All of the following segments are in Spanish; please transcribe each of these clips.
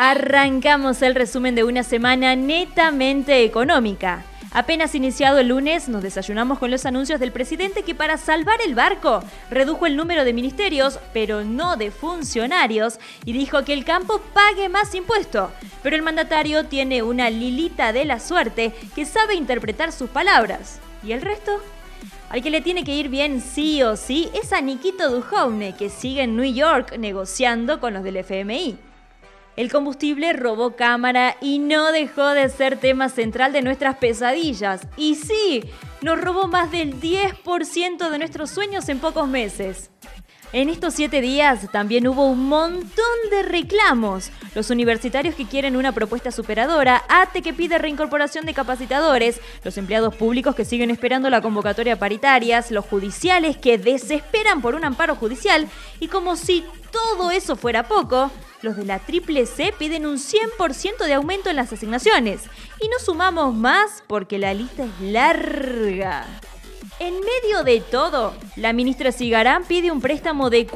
Arrancamos el resumen de una semana netamente económica. Apenas iniciado el lunes, nos desayunamos con los anuncios del presidente que para salvar el barco redujo el número de ministerios, pero no de funcionarios, y dijo que el campo pague más impuesto. Pero el mandatario tiene una Lilita de la suerte que sabe interpretar sus palabras. ¿Y el resto? Al que le tiene que ir bien sí o sí es a Nikito Duhovne, que sigue en New York negociando con los del FMI. El combustible robó cámara y no dejó de ser tema central de nuestras pesadillas. Y sí, nos robó más del 10% de nuestros sueños en pocos meses. En estos 7 días también hubo un montón de reclamos. Los universitarios que quieren una propuesta superadora, ATE que pide reincorporación de capacitadores, los empleados públicos que siguen esperando la convocatoria a paritarias, los judiciales que desesperan por un amparo judicial y como si todo eso fuera poco, los de la Triple C piden un 100% de aumento en las asignaciones. Y no sumamos más porque la lista es larga. En medio de todo, la ministra Sigarán pide un préstamo de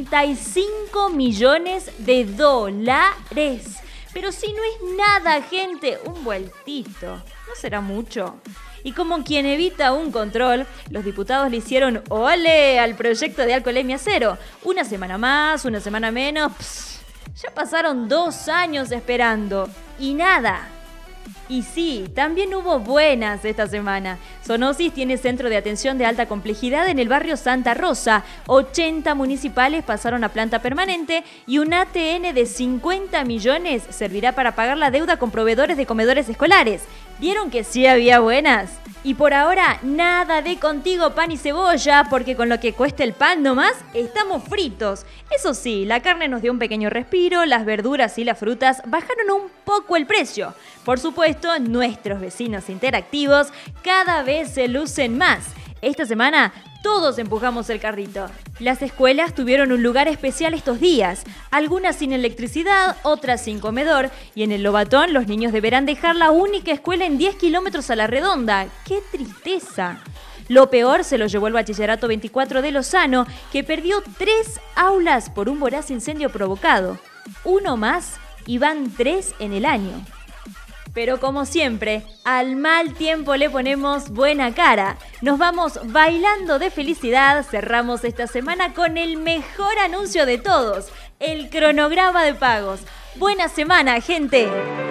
45 millones de dólares. Pero si no es nada, gente, un vueltito. ¿No será mucho? Y como quien evita un control, los diputados le hicieron ole al proyecto de alcoholemia cero. Una semana más, una semana menos. Ya pasaron 2 años esperando. Y nada. Y sí, también hubo buenas esta semana. Zoonosis tiene centro de atención de alta complejidad en el barrio Santa Rosa. 80 municipales pasaron a planta permanente y un ATN de 50 millones servirá para pagar la deuda con proveedores de comedores escolares. ¿Vieron que sí había buenas? Y por ahora, nada de contigo pan y cebolla, porque con lo que cuesta el pan nomás, estamos fritos. Eso sí, la carne nos dio un pequeño respiro, las verduras y las frutas bajaron un poco el precio. Por supuesto, nuestros vecinos interactivos cada vez se lucen más. Esta semana, todos empujamos el carrito. Las escuelas tuvieron un lugar especial estos días, algunas sin electricidad, otras sin comedor, y en el Lobatón los niños deberán dejar la única escuela en 10 kilómetros a la redonda. ¡Qué tristeza! Lo peor se lo llevó el Bachillerato 24 de Lozano, que perdió 3 aulas por un voraz incendio provocado. Uno más y van 3 en el año. Pero como siempre, al mal tiempo le ponemos buena cara. Nos vamos bailando de felicidad, cerramos esta semana con el mejor anuncio de todos, el cronograma de pagos. ¡Buena semana, gente!